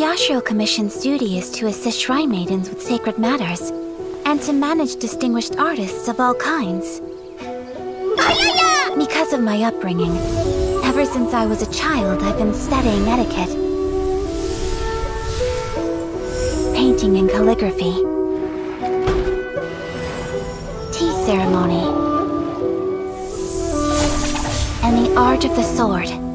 Yashiro Commission's duty is to assist shrine maidens with sacred matters, and to manage distinguished artists of all kinds. Because of my upbringing, ever since I was a child, I've been studying etiquette, painting and calligraphy, tea ceremony, and the art of the sword.